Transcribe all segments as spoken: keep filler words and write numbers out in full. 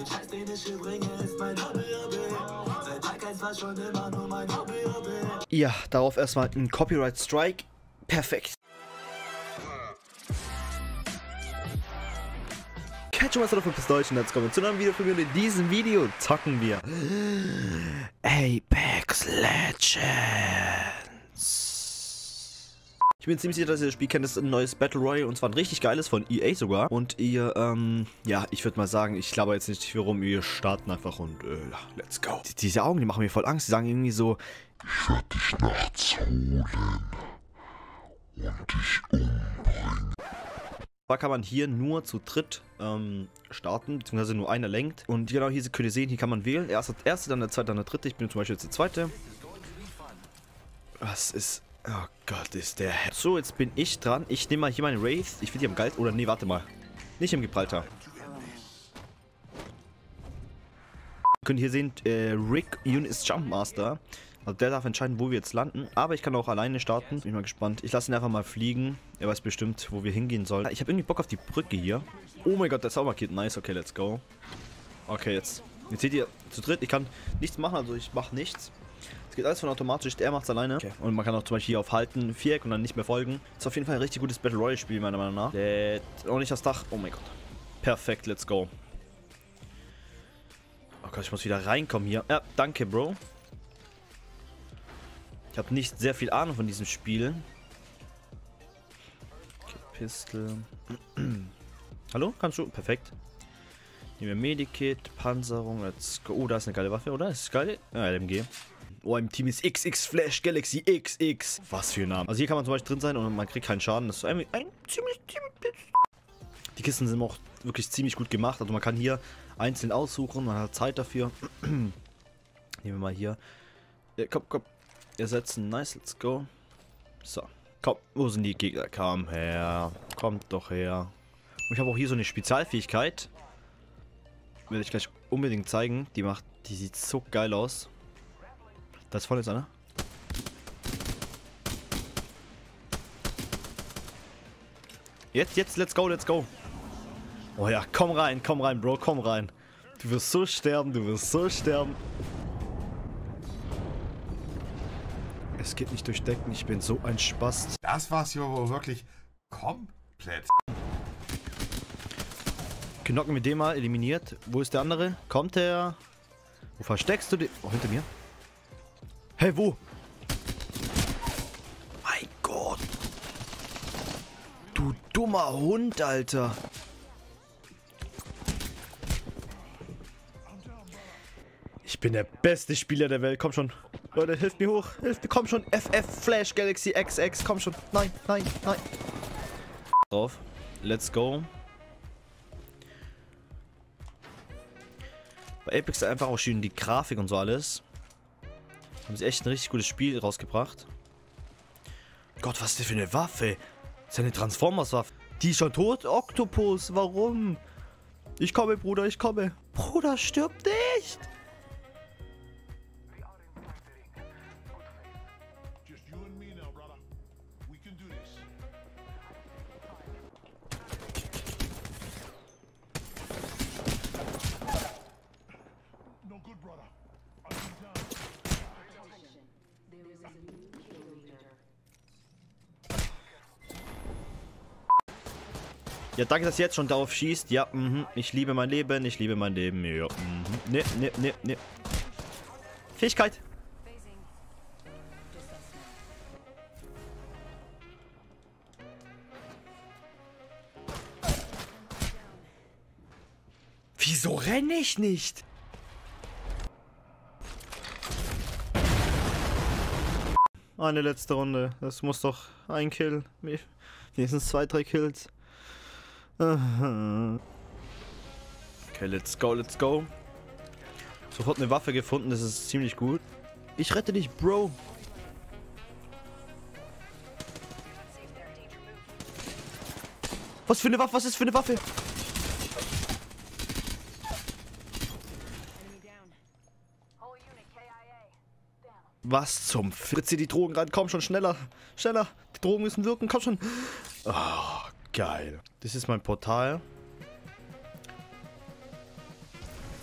Den Scheiß, den ich hier bringe, ist mein Hobby, Hobby. Seit Tag eins war schon immer nur mein Hobby, Hobby. Ja, darauf erstmal ein Copyright Strike. Perfekt. Catch mal auf das Deutsche, jetzt kommen wir zu einem Video von mir und in diesem Video zocken wir Apex Legends. Ich bin ziemlich sicher, dass ihr das Spiel kennt. Das ist ein neues Battle Royale und zwar ein richtig geiles von E A sogar. Und ihr, ähm, ja, ich würde mal sagen, ich glaube jetzt nicht viel rum, wir starten einfach und, äh, let's go. Die, diese Augen, die machen mir voll Angst. Die sagen irgendwie so, ich werde dich nachts holen und dich umbringen. Da kann man hier nur zu dritt ähm, starten, beziehungsweise nur einer lenkt. Und genau hier könnt ihr sehen, hier kann man wählen. Erst der erste, dann der zweite, dann der dritte. Ich bin zum Beispiel jetzt der zweite. Was ist... Oh Gott, ist der... So, jetzt bin ich dran. Ich nehme mal hier meinen Wraith. Ich will hier am Galt... Oder nee, warte mal. Nicht im Gibraltar. Ihr könnt hier sehen, äh, Rick Yoon ist Jumpmaster. Also der darf entscheiden, wo wir jetzt landen. Aber ich kann auch alleine starten. Bin mal gespannt. Ich lasse ihn einfach mal fliegen. Er weiß bestimmt, wo wir hingehen sollen. Ich habe irgendwie Bock auf die Brücke hier. Oh mein Gott, der Zauber geht nice. Okay, let's go. Okay, jetzt. Jetzt seht ihr zu dritt. Ich kann nichts machen, also ich mache nichts. Es geht alles von automatisch. Er macht es alleine. Okay. Und man kann auch zum Beispiel hier auf Halten, Viereck und dann nicht mehr folgen. Ist auf jeden Fall ein richtig gutes Battle Royale Spiel, meiner Meinung nach. Let oh, nicht das Dach. Oh mein Gott. Perfekt, let's go. Oh Gott, ich muss wieder reinkommen hier. Ja, danke, Bro. Ich habe nicht sehr viel Ahnung von diesem Spiel. Okay, Pistol. Hallo? Kannst du? Perfekt. Nehmen wir Medikit, Panzerung, let's go. Oh, da ist eine geile Waffe, oder? Ist das geil? Ja, L M G. Oh, im Team ist X X Flash Galaxy X X. Was für ein Name. Also hier kann man zum Beispiel drin sein und man kriegt keinen Schaden. Das ist ein, ein ziemlich, ziemlich... Die Kisten sind auch wirklich ziemlich gut gemacht. Also man kann hier einzeln aussuchen. Man hat Zeit dafür. Nehmen wir mal hier. Ja, komm, komm. Ersetzen. Nice, let's go. So. Komm, wo sind die Gegner? Komm her. Kommt doch her. Und ich habe auch hier so eine Spezialfähigkeit. Werde ich gleich unbedingt zeigen. Die macht, die sieht so geil aus. Da ist vorne jetzt einer. Jetzt, jetzt, let's go, let's go. Oh ja, komm rein, komm rein, Bro, komm rein. Du wirst so sterben, du wirst so sterben. Es geht nicht durchdecken, ich bin so ein Spast. Das war's hier wohl wirklich komplett. Knocken wir den mal, eliminiert. Wo ist der andere? Kommt der? Wo versteckst du den? Oh, hinter mir. Hey, wo? Mein Gott. Du dummer Hund, Alter. Ich bin der beste Spieler der Welt. Komm schon. Leute, hilft mir hoch. Hilft mir. Komm schon. F F Flash Galaxy X X. Komm schon. Nein, nein, nein. Drauf. Let's go. Bei Apex ist einfach auch schön die Grafik und so alles. Haben sie echt ein richtig gutes Spiel rausgebracht. Gott, was ist das für eine Waffe? Das ist eine Transformers-Waffe. Die ist schon tot? Oktopus, warum? Ich komme, Bruder, ich komme. Bruder, stirb nicht! Ja, danke, dass ihr jetzt schon darauf schießt. Ja, mhm. Ich liebe mein Leben, ich liebe mein Leben. Ja, mhm. Ne, ne, ne, ne. Fähigkeit. Wieso renne ich nicht? Eine letzte Runde. Das muss doch ein Kill. Wenigstens zwei, drei Kills. Okay, let's go, let's go. Sofort eine Waffe gefunden, das ist ziemlich gut. Ich rette dich, Bro. Was für eine Waffe? Was ist für eine Waffe? Was zum Fritze die Drogen ran? Komm schon, schneller. Schneller. Die Drogen müssen wirken. Komm schon. Oh, geil. Das ist mein Portal.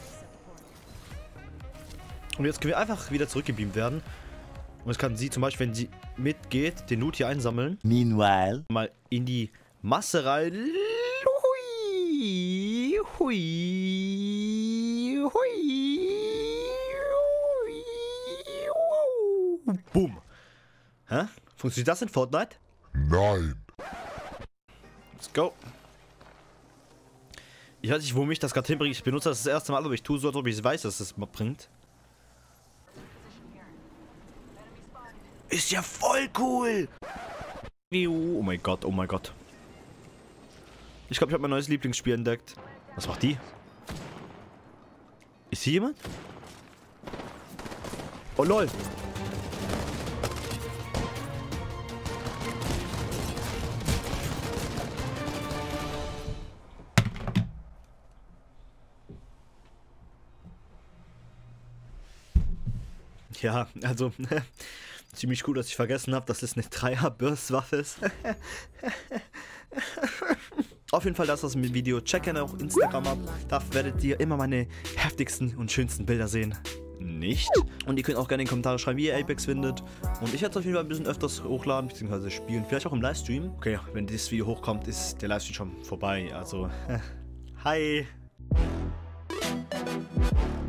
Und jetzt können wir einfach wieder zurückgebeamt werden. Und jetzt kann sie zum Beispiel, wenn sie mitgeht, den Loot hier einsammeln. Meanwhile. Mal in die Masse rein. Hui, hui, hui, hui. Boom. Hä? Funktioniert das in Fortnite? Nein. Let's go. Ich weiß nicht, wo mich das gerade hinbringt. Ich benutze das das erste Mal, aber ich tue so, als ob ich weiß, dass es das bringt. Ist ja voll cool. Oh mein Gott, oh mein Gott. Ich glaube, ich habe mein neues Lieblingsspiel entdeckt. Was macht die? Ist hier jemand? Oh lol. Ja, also ziemlich gut, dass ich vergessen habe, dass es eine Dreier-Burst-Waffe ist. Auf jeden Fall, das war's mit dem Video. Check gerne auch Instagram ab. Da werdet ihr immer meine heftigsten und schönsten Bilder sehen. Nicht? Und ihr könnt auch gerne in die Kommentare schreiben, wie ihr Apex findet. Und ich werde es auf jeden Fall ein bisschen öfters hochladen, beziehungsweise spielen. Vielleicht auch im Livestream. Okay, wenn dieses Video hochkommt, ist der Livestream schon vorbei. Also, hi.